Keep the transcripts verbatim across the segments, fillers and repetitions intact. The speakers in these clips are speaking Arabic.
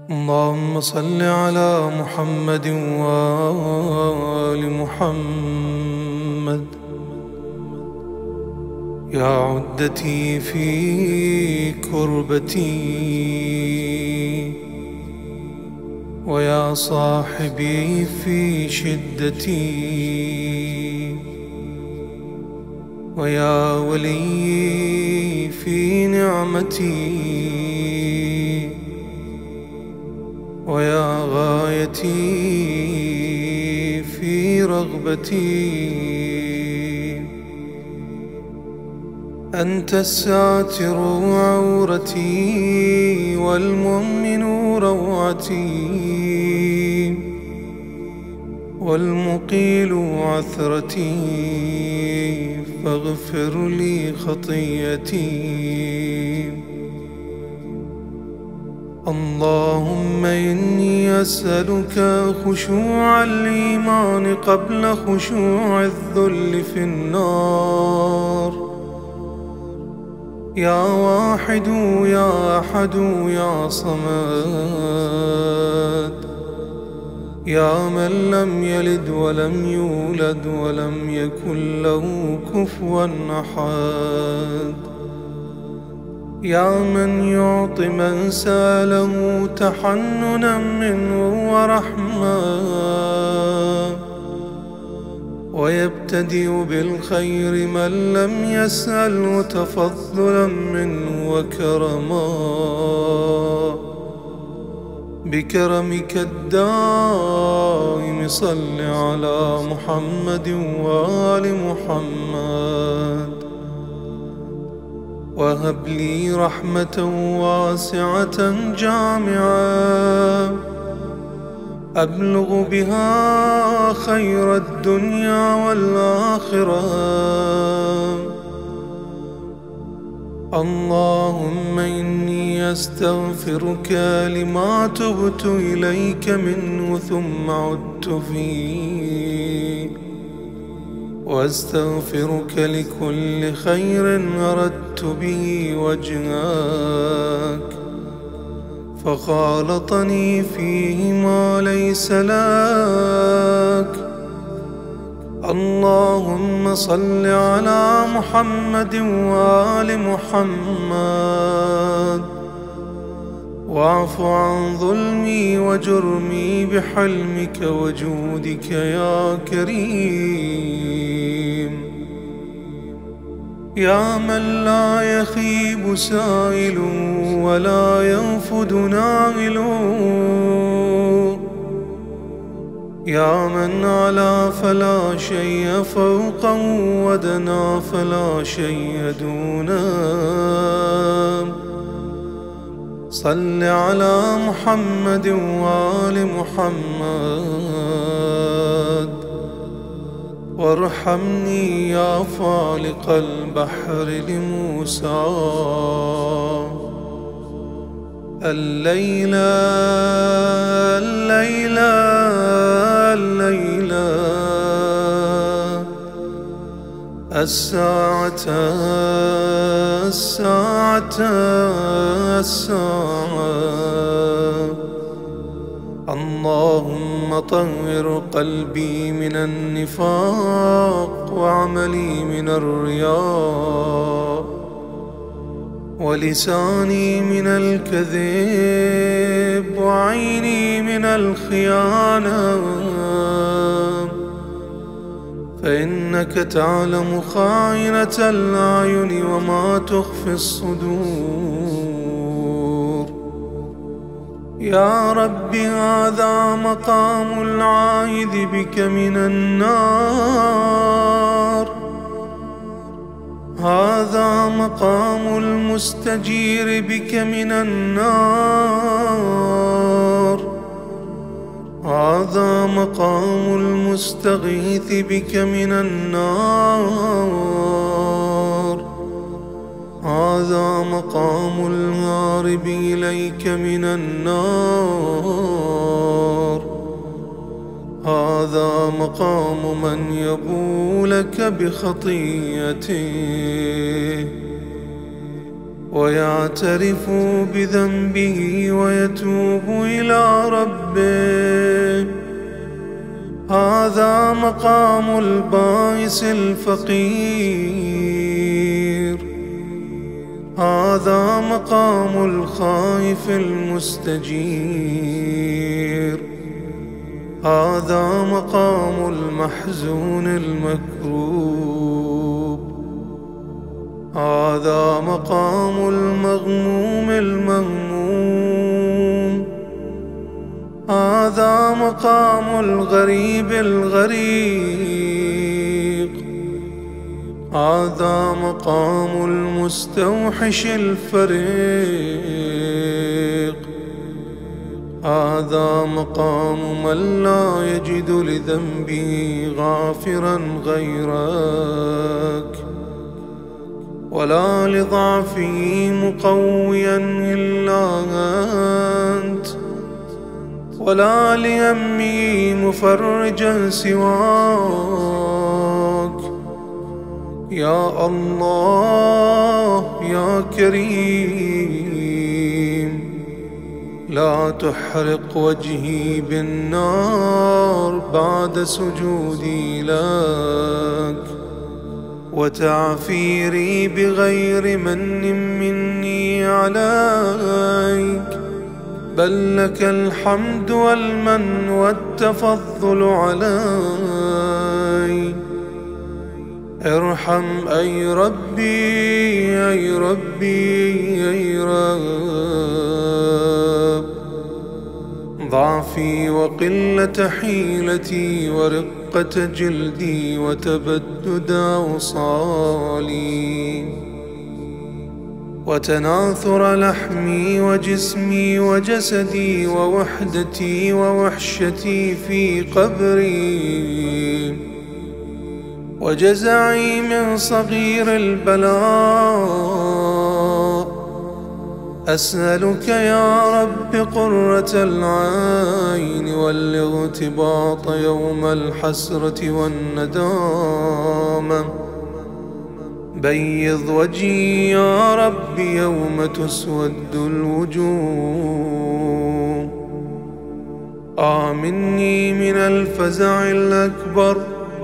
اللهم صل على محمد وآل محمد. يا عدتي في كربتي ويا صاحبي في شدتي ويا ولي في نعمتي ويا غايتي في رغبتي. أنت الساتر عورتي والمؤمن روعتي والمقيل عثرتي، فاغفر لي خطيئتي. اللهم إني أسألك خشوع الإيمان قبل خشوع الذل في النار. يا واحد يا أحد يا صمد، يا من لم يلد ولم يولد ولم يكن له كفوا أحد، يا من يعطي من سأله تحننا منه ورحمة، ويبتدئ بالخير من لم يسأله تفضلا منه وكرما. بكرمك الدائم صل على محمد وآل محمد، وهب لي رحمة واسعة جامعة أبلغ بها خير الدنيا والآخرة. اللهم إني أستغفرك لما تبت إليك منه ثم عدت فيه، وأستغفرك لكل خير أردت به وجهك فخالطني فيه ما ليس لك. اللهم صل على محمد وآل محمد، واعف عن ظلمي وجرمي بحلمك وجودك يا كريم. يا من لا يخيب سائل ولا ينفد نائل، يا من علا فلا شيء فوقه ودنا فلا شيء دونه. صل على محمد وآل محمد، وارحمني يا فالق البحر لموسى. الليلة الليلة الليلة الساعة الساعة الساعة. اللهم طهر قلبي من النفاق وعملي من الرياء ولساني من الكذب وعيني من الخيانة، فإنك تعلم خائنة الأعين وما تخفي الصدور. يا رب هذا مقام العائذ بك من النار، هذا مقام المستجير بك من النار، هذا مقام المستغيث بك من النار، هذا مقام الهارب إليك من النار، هذا مقام من يبو لك بخطيئته. ويعترف بذنبه ويتوب إلى ربه. هذا مقام البائس الفقير، هذا مقام الخائف المستجير، هذا مقام المحزون المكروب، هذا مقام المغموم المغموم، هذا مقام الغريب الغريق، هذا مقام المستوحش الفريق، هذا مقام من لا يجد لذنبه غافرا غيرك، ولا لضعفه مقويا إلا أنت، ولا ليمه مفرجا سواك. يا الله يا كريم، لا تحرق وجهي بالنار بعد سجودي لك، وتعفيري بغير من مني عليك، بل لك الحمد والمن والتفضل علي. ارحم أي ربي أي ربي أي رب، ضعفي وقلة حيلتي ورقة جلدي وتبدد أوصالي وتناثر لحمي وجسمي وجسدي ووحدتي ووحشتي في قبري، وجزعي من صغير البلاء. أسألك يا رب قرة العين والاغتباط يوم الحسرة والندامة. بيض وجهي يا رب يوم تسود الوجوه. آمني من الفزع الأكبر.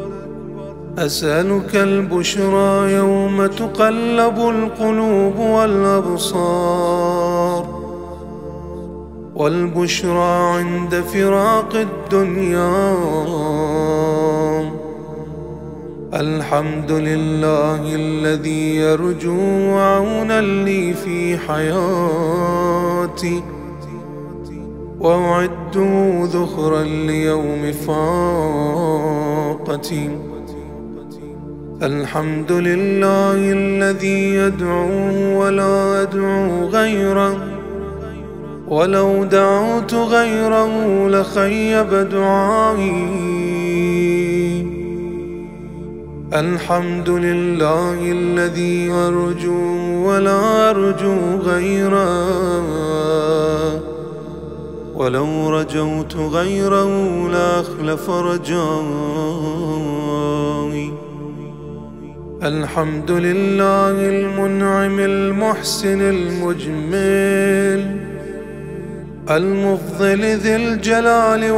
أسألك البشرى يوم تقلب القلوب والأبصار، والبشرى عند فراق الدنيا. الحمد لله الذي يرجو عونا لي في حياتي، وأعد ذخرا ليوم فاقتي. الحمد لله الذي يدعو ولا أدعو غيره، ولو دعوت غيره لخيب دعائي. الحمد لله الذي أرجو ولا أرجو غيره، ولو رجوت غيره لأخلف رجائي. الحمد لله المنعم المحسن المجمل المفضل ذي الجلال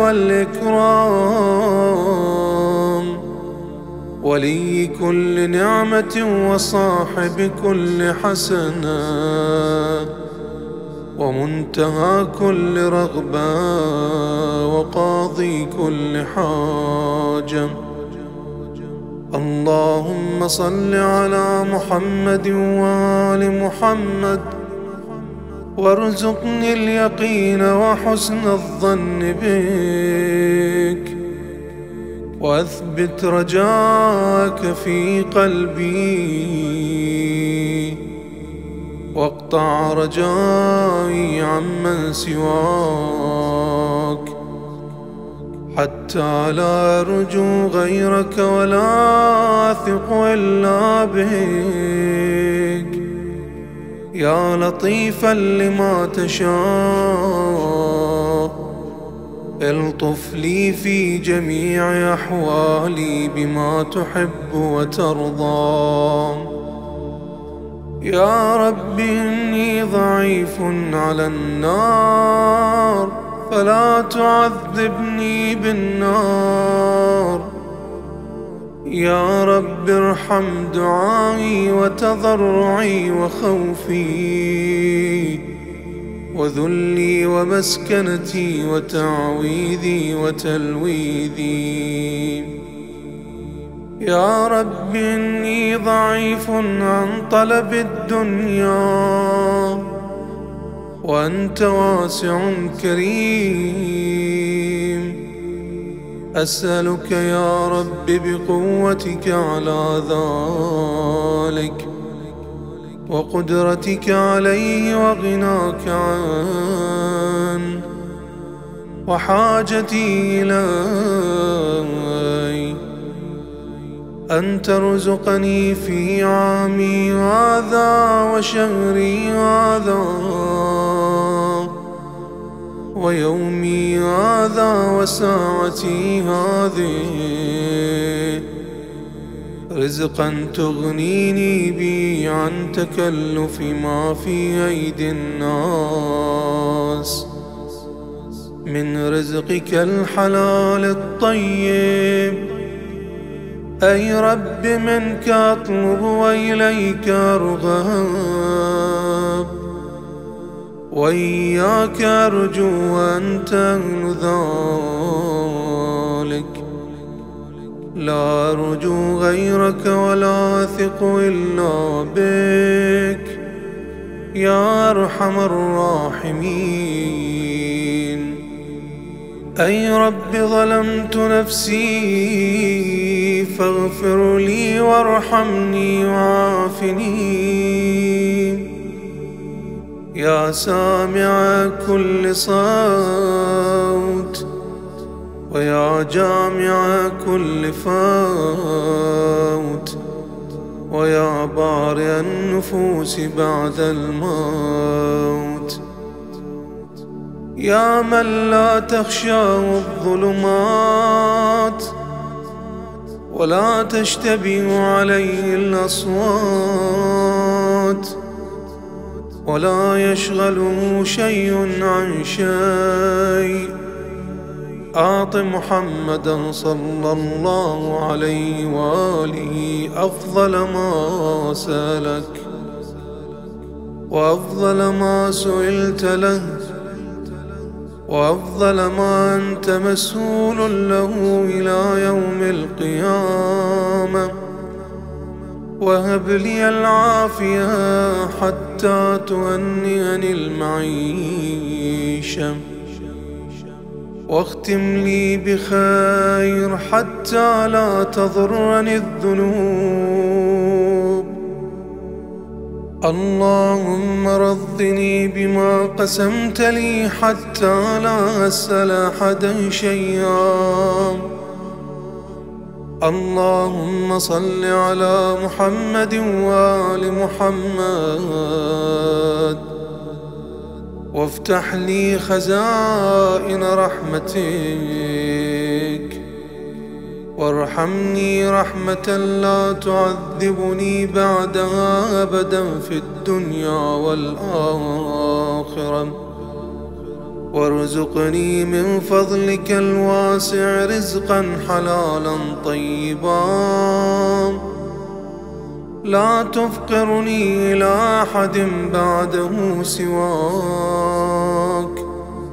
والإكرام، ولي كل نعمة وصاحب كل حسنة، ومنتهى كل رغبة، وقاضي كل حاجة. اللهم صل على محمد وآل محمد، وارزقني اليقين وحسن الظن بك، وأثبت رجاك في قلبي، واقطع رجائي عمن سواك، حتى لا أرجو غيرك ولا أثق إلا بك. يا لطيفا لما تشاء، الطف لي في جميع أحوالي بما تحب وترضى. يا رب إني ضعيف على النار فلا تعذبني بالنار. يا رب ارحم دعائي وتضرعي وخوفي وذلي ومسكنتي وتعويذي وتلويذي. يا رب إني ضعيف عن طلب الدنيا وأنت واسع كريم. أسألك يا رب بقوتك على ذلك وقدرتك عليه وغناك عنه وحاجتي إليه أن ترزقني في عامي هذا وشهري هذا ويومي هذا وساعتي هذه رزقا تغنيني بي عن تكلف ما في أيدي الناس من رزقك الحلال الطيب. أي رب منك أطلب وإليك أرغب وإياك أرجو وأنت أهل ذلك. لا أرجو غيرك ولا أثق إلا بك يا أرحم الراحمين. أي رب ظلمت نفسي فاغفر لي وارحمني وعافني. يا سامع كل صوت ويا جامع كل فوت ويا بارئ النفوس بعد الموت. يا من لا تخشاه الظلمات ولا تشتبه عليه الأصوات ولا يشغله شيء عن شيء. أعط محمدا صلى الله عليه وآله أفضل ما سألك وأفضل ما سئلت له وأفضل ما أنت مسؤول له إلى يوم القيامة. وهب لي العافية حتى تهنئني المعيشة واختم لي بخير حتى لا تضرني الذنوب. اللهم رضني بما قسمت لي حتى لا أسأل أحدا شيئا. اللهم صل على محمد وآل محمد وافتح لي خزائن رحمتك وارحمني رحمة لا تعذبني بعدها أبدا في الدنيا والآخرة. وارزقني من فضلك الواسع رزقا حلالا طيبا لا تفقرني إلى أحد بعده سواك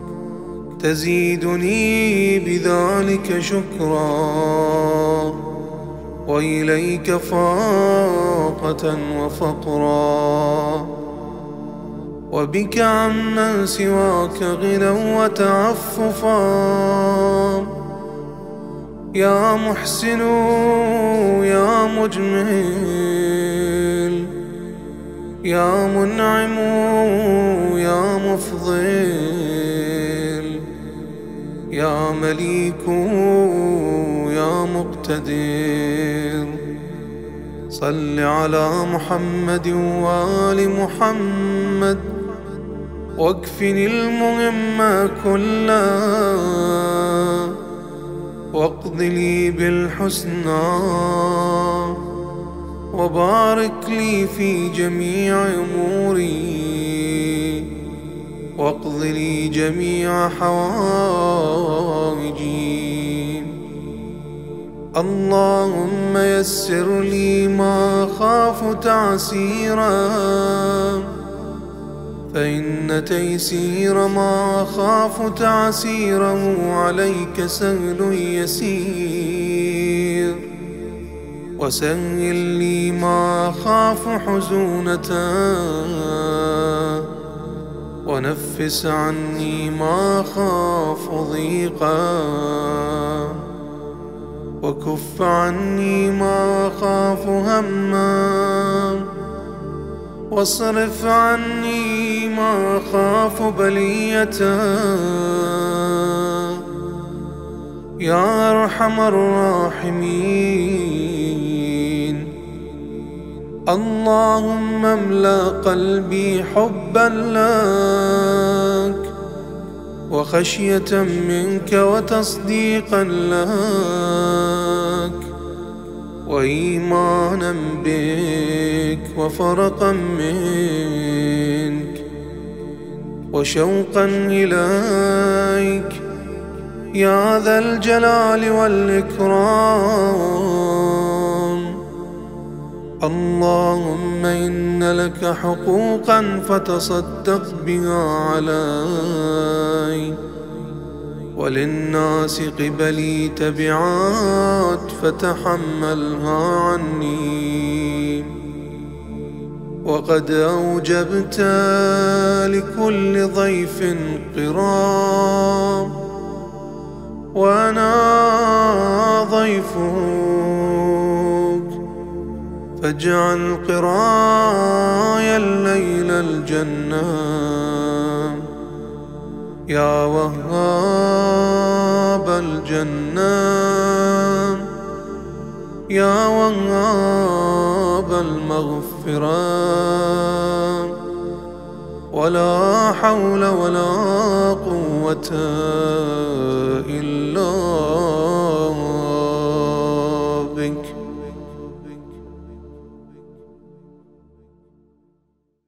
تزيدني بذلك شكرا وإليك فاقة وفقرا وبك عمن سواك غنى وتعففا. يا محسن يا مجمل يا منعم يا مفضل يا مليك يا مقتدر. صل على محمد وآل محمد واكفني المهم كله واقض لي بالحسنى وبارك لي في جميع أموري واقض لي جميع حوائجي. اللهم يسر لي ما أخاف تعسيرا، فإن تيسير ما أخاف تعسيره عليك سهل يسير. وسهل لي ما أخاف حزونة، ونفس عني ما أخاف ضيقا، وكف عني ما أخاف هما، واصرف عني ما أخاف بلية، يا أرحم الراحمين. اللهم املأ قلبي حبا لك، وخشية منك، وتصديقا لك، وإيمانا بك، وفرقا منك، وشوقا إليك، يا ذا الجلال والإكرام. اللهم إن لك حقوقا فتصدق بها علي، وللناس قبلي تبعات فتحملها عني. وقد أوجبت لكل ضيف قرام، وأنا ضيفك، فاجعل قراي الليل الجنة، يا وهاب الجنة، يا وهاب المغفرة. ولا حول ولا قوة إلا